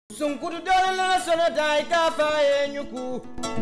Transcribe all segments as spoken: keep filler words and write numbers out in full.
Sunkutu dole la sona dai ta fa enyuku.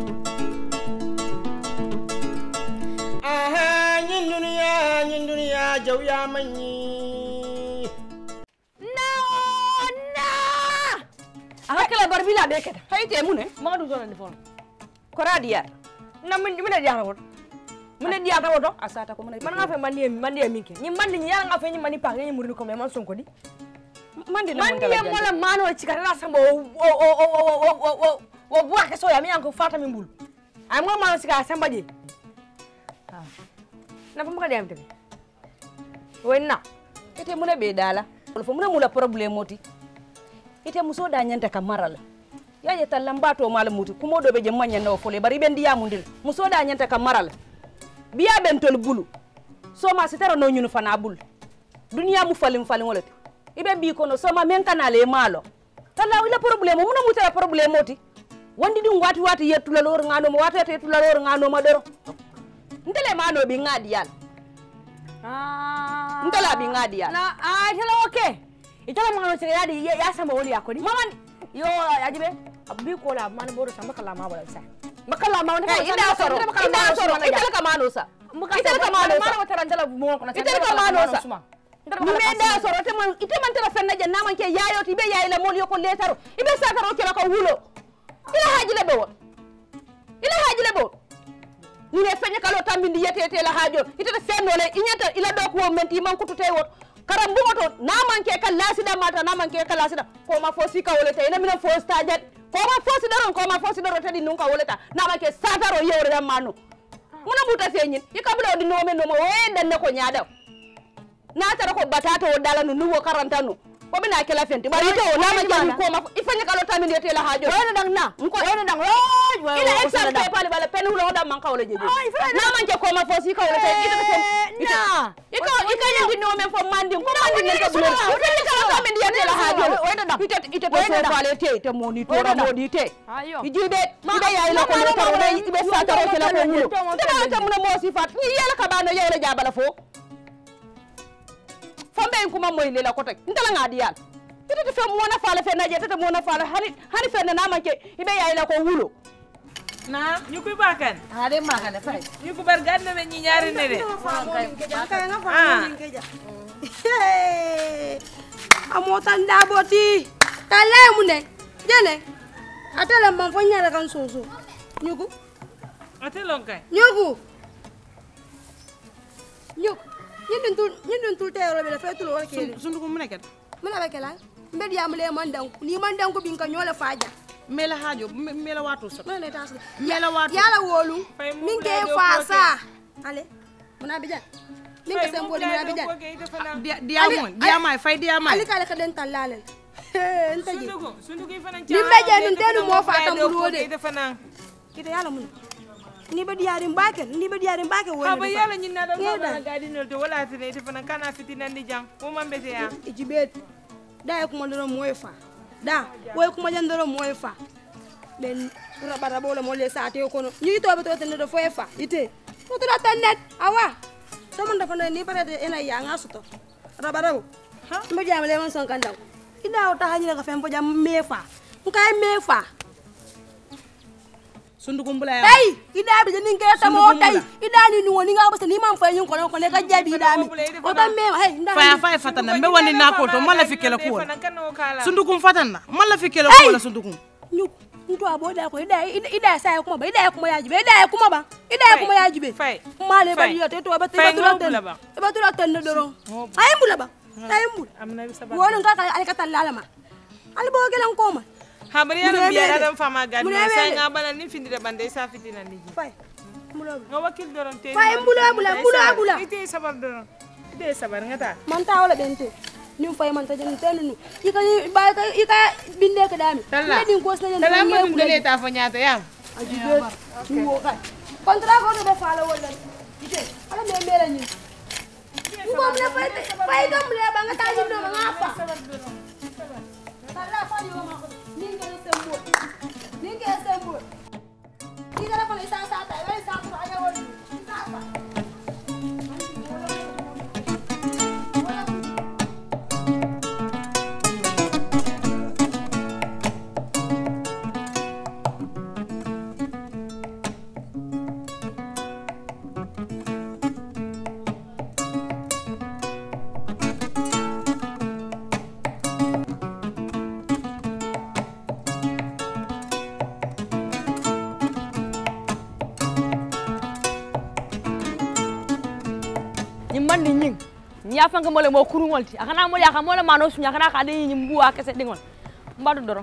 Aha nyin dunia nyin dunia jaw ya manyi. No no. Aga kala barbila be keta. Hayte mune ma du zona defon. Kora dia. Na min min dia rawot. Min dia rawot asata ko min. Man nga fe mandi mandi minke. Ni mandi ni yalla nga fe ni mandi pa ni murni ko me man sonko di. Mandi na mandi ya mola mano chikara samba o o o o o o bua ke so ya mi anko fata mi mbul. Ay mo mano chikara samba di. Ah. Na fa maka dem tebe. Wenna. Ite mune be dala. Fo mune mula problème moti. Ite muso da nyanta kamarala. Yaje tallambato mala muti kumo do be je manya no fole bari ben diya mundil. Muso da nyanta kamarala. Biya ben tol bulu. So ma sitara no nyunu fana bul. Dunia mu falim falim wolati. Ibe bi kono so ma men kanale malo tala wila problème muna mutara problème moti wandi dum wati wati yettula lor ngano mo wati yettula lor ngano ma doro ndele mano bi ngadi yal ah ndela bi ngadi yal na ah tala okay itala mano se yadi ya sama woli akodi mama yo yajibe abi ko la man boro sama kala ma wala sa makala ma wona ida soro ida soro itala ka mano sa itala ka mano sa mano tarandala mo ko na itala ka mano sa ni menda soro te man ite man tara fenna janna man ke yayo ti be yayi la mol yoko letaro ibe sataro ke la ko wulo ila haji le bo ila haji le bo ni ne fenna kalo tambindi yete te la hajo ite te fenno le inyata ila do ko menti man kutu tay wot karam bu moto na man ke kala lasida mata na man ke kala lasida ko ma fosi ka wole tay na mina fosi tajet ko ma fosi daron ko ma fosi daron tadi nun ka wole ta na man ke sataro yewre dam manu muna buta senyin ikablo di no men no mo we dan ko nyaada na tara ko batata o dala no nuwo karanta no ko bina kala fenti bari to na ma jani ko ma ifanya kalo tami de tela hajo wona dang na ko wona dang oi ila exam pe pale bala penu lo da man ka wala jeje na man je ko ma fosi ka wala tay ita ita iko ika yandi no men fo mandi ko mandi ne ko blo o de kala tami de tela hajo wona dang ita ita to so pale te te monitor modi te ijibe ida yayi la ko le taro de ibe sa taro tela ko wulo ita ta mun mo sifat ni yela ka bano yele jabala fo fambe kuma moy lela ko tek ndala ngadi yal ite te fem mona fala fe naje te mona fala hani hani fe na ma ke ibe yayi la ko wulo na ñukuy bakan ade ma kana fay ñuko bar gadna me ñi ñaari ne de kay nga fa mo ngeja amota ndaboti tale mu ne jene atela mbam fo ñara kan soso ñuko atelon kay ñuko ñuko ñindin tul ñindin tul teero be la fe tul wala kele sundu ko muneket muna be kala mbed yam le mandan ni mandan ko bin ka ñola faaja mela hajo mela watu sa mena tas mela watu yala wolu min ke faasa ale muna be ja min ke sembo muna be ja dia mo dia mai fay dia mai ali kala ka den talalen ntaji sundu ko sundu ko fanan ni be je nun tenu mo fa tam lu de ite fanan kita yala mun ni be diarim bakel ni be diarim bakel wala ba yalla nyina da fa gadi no to wala tene ite fanan kana fitina ndi jang mo mambe te ya ijibet da ko mo ndoro moy fa da way ko mo jandoro moy fa ben rabara bolo mo le saate ko no ni to be to tene do foy fa ite to to tanet awa so mon dafa ni bare ena ya nga suto rabara ha mo jam le mon son kandaw ida o ta hanyira ka fem po jam me fa ngay me fa sundu kumbula ya hey ida bi ni ngey ta mo tay ida ni ni woni nga ba ni mam fay ñu ko ko ne ka jabi ida mi o ta me hey nda fa fa fatana me woni na ko to mala fikela ko sundu kum fatana mala fikela ko wala sundu kum ñu nto abo da ko ida ida sa ko ba ida ko ma yajibe ida ko ma ba ida ko ma yajibe male ba yo te to ba te ba dura ten ba dura ten doro ay mbula ba ay mbul amna bi sabab wonu ka ka ay ka tan lalama al bo gelan ko ma habari yana biya dan fama gadi sai nga bana ni findi da bande sa fitina ni fay mulo nga wakil doron te fay mulo mulo mulo mulo ite sabar doron ite sabar ngata man ta wala bente ni fay man ta jan tenu ika ba ka ika binde ka dami ni ko sna tala ma dum gele ta fa nyaata yam ajibe ni wo ka kontra ko do fa la wala ite ala me mera ni ni ko mle fay fay do mle ba nga ta ni do nga fa tala fa yo ma ko ninge sembo ninge sembo ninge la fala isa sa ta wala sa ko aya woni sa fa ni ya fanga mole mo kurungol ti akana mo ya ka mole mano sunya kana ka de nyimbu wa kese dingol mbadu doro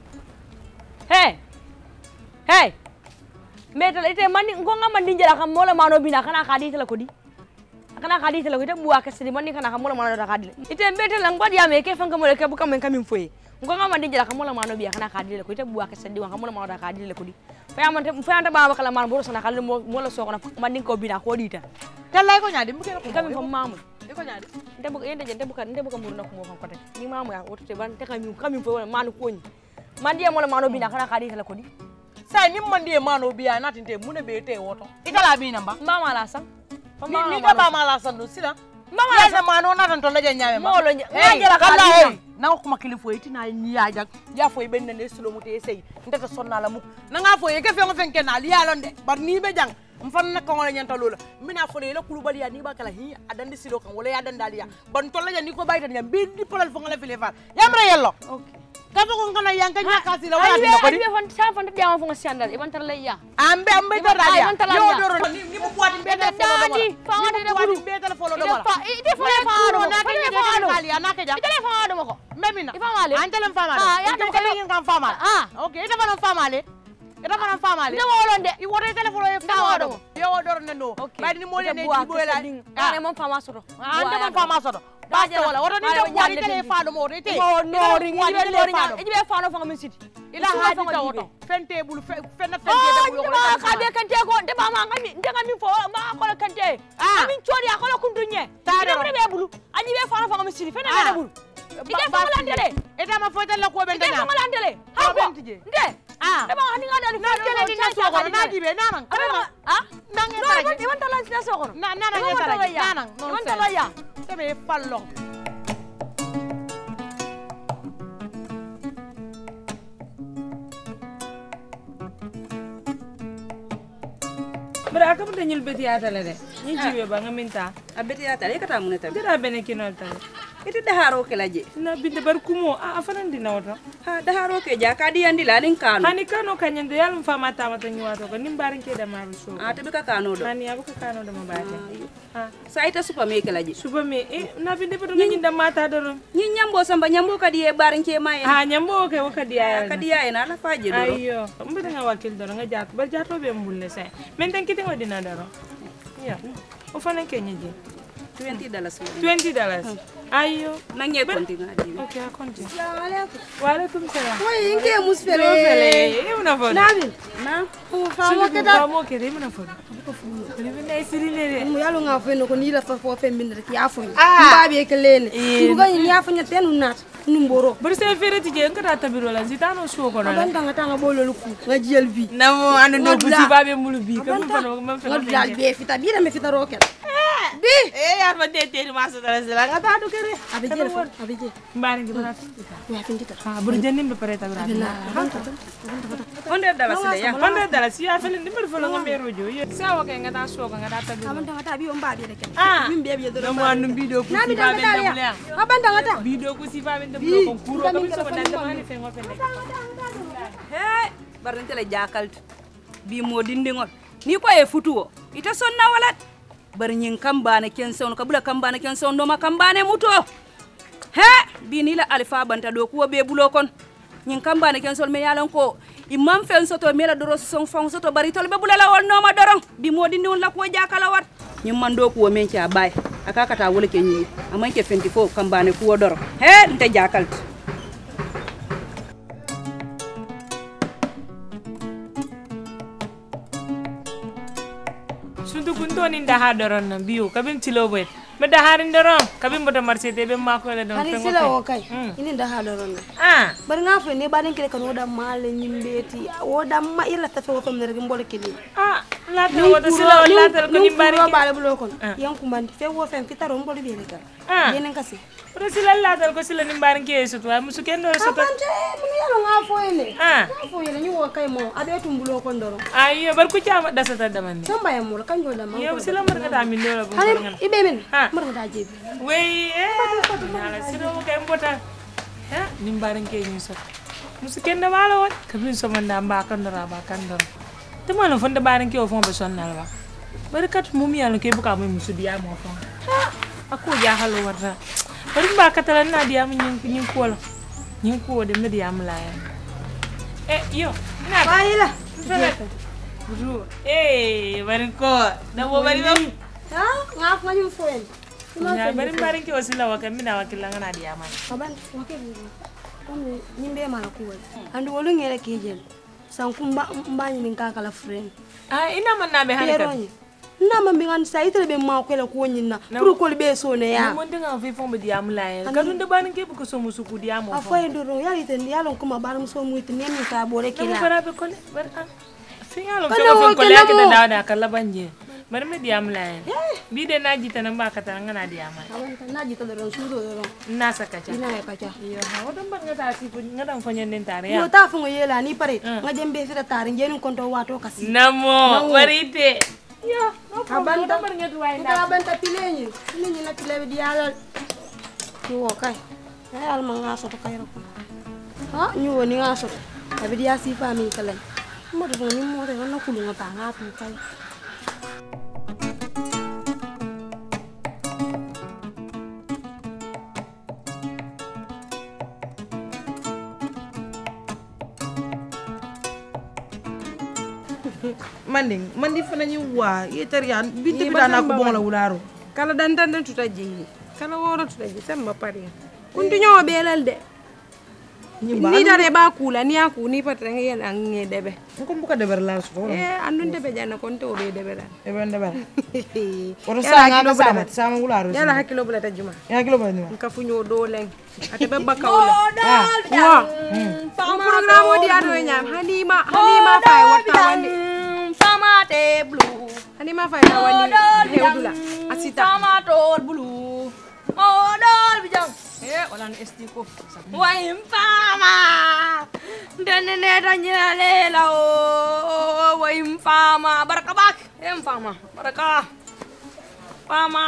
hey hey metal ite mani ngonga mandi jara ka mole mano bina kana ka di tela ko di akana ka di tela ko ite bu wa kese di mani kana ka mole mano da ka di ite metal lang bad ya me ke fanga mole ke bu kam kamin foye ngonga mandi jara ka mole mano bi akana ka di ko ite bu wa kese di wa ka mole mano da ka di ko di fa amante fa anta baba kala man boro sana kala mo la sokona mandi ko bina ko di ta tallay ko nyaadi mu ke ko kamin fo mamul ko nyaadi nte bu yende nte bu kan nte bu kan burna ko mo ko te ni mamu ya wote ban te kamin kamin fo manu ko ni mandi mo la mano bina kana ka di tela ko di sai ni mandi e mano biya na tinte mune be te woto itala bi namba mama la san ni ni ka ba mala san do sila mama la san mano na tan to la nyame mo lo ngajala kala na ko makilifo itina ni ya jag ya fo be ne silo mu te sey ndata sonna la mu na nga fo e ke fe ngo fenke na li yalonde bar ni be jang mfan na ko ngol nyanta lola mina fo le kulu bali ya ni ba kala hi adande silo kan wala ya dandali ya ban to la ni ko bayta nyam be di polal fo ngala fele far yamra yello okay kafa ko ngana yanka nyaka sila wala dina ko di be fon sa fon de am fo ngandal e ban tar lay ya ambe ambe to radio yo doro ni ni mo kwati be ta folo dadi fa ngade de bulu be ta folo do wala ide fo le fa do na ke de kali ana ke ja ide fa do mako memina ifa male antelam famale ah ya ko le ngam famale ah okay ida fa famale ida fa famale de wolonde i wote telefono e fa do yo doro ne no baydi ni mo le ne di boyla ane mon fama soto ande mon fama soto baje wala woto ni de wadi tele fa do mo rete no no ringi be no ringi ibe fa no fa ngam siti ila haji ta woto fente bulu fenna fente de bulu ko ka be kante ko de ba ma ngami de ngami fo ma ko kante amin chodi akolo kundunye ide be bulu ani be fa no fa ngam siti fenna be bulu ide fa landele ida ma fo tele ko be ide fa landele ha ko nde ah de ba hani ngada ni na tele ni na so ko na dibe nanang ah nange tara ni won tala na so ko na nanang tara nanang non won tala ya tebe fallo bara akamu dañul beti atale de ni jiwe ba ngaminta abeti atale kata muneta dira bene kinol tan iti daharo ke laje na binde bar kumo a afanan dina woto ha daharo ke ja kadi yandi lalin kanu hani kano kanyande yalum fama tama tan nywato ko nim barin ke da maru so a tabi ka kano do hani abuka kano da mabate ha saita supa me ke laje suba me e na binde beto ngin da mata doro nyin nyambo samba nyambo kadi e barin ke mai ha nyambo ke wakadi ya kadi ya ina la faje do ayo mbata nga wakil doro nga jat bar jato be mbulle sai men tan kiti ngodina doro ya o fanan ke nyeje twenty dollars twenty dollars ayo nange konti ngadi okay a konti assalamu alaikum wa alaikum salam oy inge musfele fele e una foto nabi na ko famo keda famo keda e una foto ko fu ni bina sirile mu yalo nga fo ko ni la fa fo fe min rek ya fo mbabe ke lene ku ga ni ya fo nyate nu nat nu mboro bur se fere ti je ngata tabiro la zitano suo ko ban tanga tanga bololu ku nga jel bi namo ando do buti babe mulu bi ko fa no ma fa nga dal be fita bi da me fita roket bi e ya fa de te ma so dara sala ngata do kere abije fo abije mbani gi bana ya fin kita ha bur jennim be pare tabira hundred dollars le ya hundred dollars ya fele ndimbe fo nga mero jo sawo ke ngata suo ko ngata tabiro kaman tanga tabi on babe rek ah min be be do mo andu bido ku si babe ndamule aban tanga ta bido ku si babe ndamule ko kuro ko so ko dande mani fe ngo fele he barante le jakalt bi mo dindingol ni ko e futuwo ita sonna walat bar nyin kambane ken son kabula kambane ken son do ma kambane muto he bi ni la alfa banta do ko be bulo kon nyin kambane ken son me yalon ko imam fen soto mela doro son fon soto bari tol be bulala wol no ma dorong bi mo dindi won la ko jakala wat nyim man do ko men ci bay aka kata wala ke nyi amay ke fenti fo kambane ko doro he nte jakalt sundu kunto ni daha doron na biu kabin tilo bet be daharin doron kabin bodo marché te be mako le don hani sila o kay ini da haloron ah bar nga fo ne baden kele kan woda male nyimbeti woda ma ila ta fo fam ne rek mbol kele ah la to woda sila la tel ko ni bari ko bale bulo kon yanku man fe wo fam fitaro mbol be rek ah yenen kasi pero sila la tel ko sila ni bari ke so to musu ken do so to ante mun yalo nga fo ele ah fo ele ni wo kay mo abe tumbulo kon doro ayo bar ku chama dasata daman ni samba yamul kan jola ma yow sila mar nga da min do la bu hani ibe men ah mar nga jebi wey eh nala sino kay mbota ha ni bari ke ni so musu ken da mala won kabin so man da ba kan dara ba kan dara te mo no fonde bari ke o fon be sonnal ba bari kat mum yalla ke bu ka mo musu diya mo fon ako jahalo warta bari ba katala na diam nyin nyin ko la nyin ko de me diam la ya eh yo na bayila buru eh bari ko da bo bari ba ha ngaf ngajum foen na bari bari ki wasila waka mina wakila ngana diam aban wakil kono nyimbe mala ko andu wolu ngere kejel sankumba mbani ninkakala friend ah ina man na be hanika na mambingan sa itere be ma ko la ko nyina pour ko be so ne ya mo ndinga fi fombe diam la ya kadunde ban ke bu ko so musuku diam mo afa ndoro ya ite ndi yalon kuma baram so mu ite nem ka bore kila bara be ko le bar an fi yalon so ko le ke da da kala banje bar me diam la ya bi de na jita na ba kata ngana diam awan na jita do su do do na sakacha ina ya kacha yo ha odon ba ngata si fu ngada fanyen den tare yo ya ta fu yela ni pare ngajembe fira tare ngenu konto wato kasi namo warite yo no abanta bar ngatu way nda abanta pilenyi pilenyi na pilewe di yalal yo kay ay al ma ngaso to kayro ha ñu woni ngaso abi di asi fami kala mo do ni mo re na kulu ngata ngatu kay manding mandi fana ni wa yetarian binti bidana ko bon la wularo kala dan dan dan tuta jeyi kala wora tuta jeyi samba pare kuntu ñoo belal de ni dare ba kula ni aku ni patre ngel ang nge debe ko mbuka deber la so eh andun debe janna kon to be debe dal e ben deber oro sa nga do ba sama wularo yala hakilo bula ta juma ya kilo ba ni ka fu ñoo do leng ate be bakawla wa fama programo di ado nyam hanima hanima fay wata wandi Sama te blue. hanima fay na wandi hewdula asita Sama tol blue. Modal bijang. eh olan esti ko Wa infama. Denene tanya lela o. Wa infama. Baraka bak. Infama. Baraka. Fama.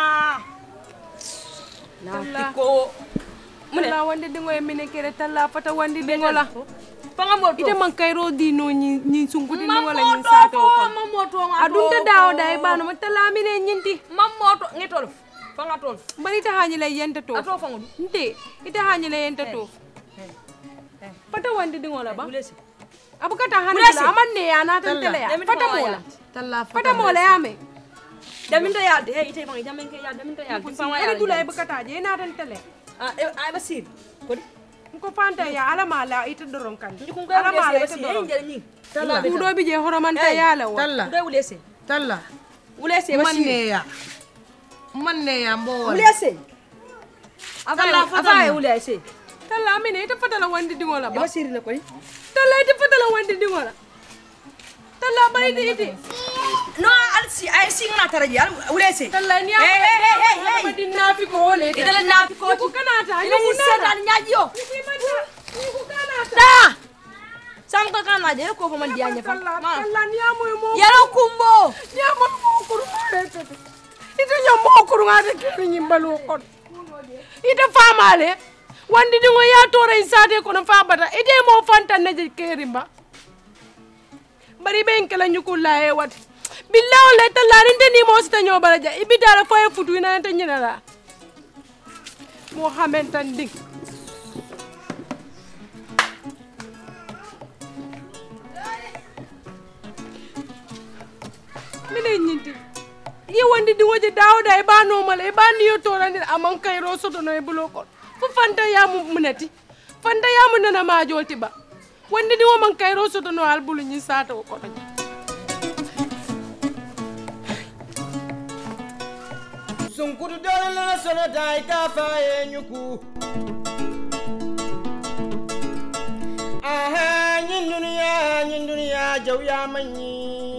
Tiko. mula wandi dingo e mine kere talla fata wandi dingo la Panga moto. ite man kayro di no ni ni sungu di no wala ni sato ko Mamoto nga. adunta dawo dai banu ma talla mine nyinti Mamoto ngetol. Panga tol. bari ta hanyi la yenta to Ato fangu. nte ita hanyi la yenta to fata wandi dingo la ba Bulesi. abukata hanyi la amanne ya na tan tele ya fata mola talla fata mola ya me Daminta ya de ite fangi jamen ke ya daminta ya. Fama ya. ere dula e bukata je na tan tele Ah, ay basir. Kodi. ko fanta ya ala mala ita doron kan Ndikun ala ga mala bulesi ita basir. doron Engel ni. talla kudo bi je horomanta ya la wa talla Ude bulesi. talla Bulesi basir. manne ya manne ya mbo Bulesi. talla Afa ay bulesi. talla mine ita fata la wandi dingo la ba Basir na kodi. talla ita fata la wandi dingo la talla bari di iti No, alsi ay sing na taraji al bulesi. talla ni Hey hey hey hey hey. ma dinna fi ko le Ida la na ko. ko kanata Ila ni sedan nyajo. ko kanata Da. Sam ka kana je ko fa man dia nya fa. talla Ma. talla ni amoy mo Yaro kumbo. ni amoy mo ko ita nya mo ko ngade ke ni balu ko ita famale wandi dingo ya tore insade ko no fa bata ide mo fanta ne je kerimba bari ben kala nyukula e wat billahi la talla rinde ni mo sita nyo baraja ibidara fa e futu ina tan nyina la Mohamed tan dik mine nyinti yi wandi di woje dawda e ba normal e ba niyo to randi amon kay ro soto no e buloko fu fanta ya mu munati fanta ya mu nana ma jolti ba wandi di wo man kay ro soto no al bulu nyi sata ko to sunkudu dole na sona dai ka fa enyuku aha nyin dunya nyin dunya jaw ya manyi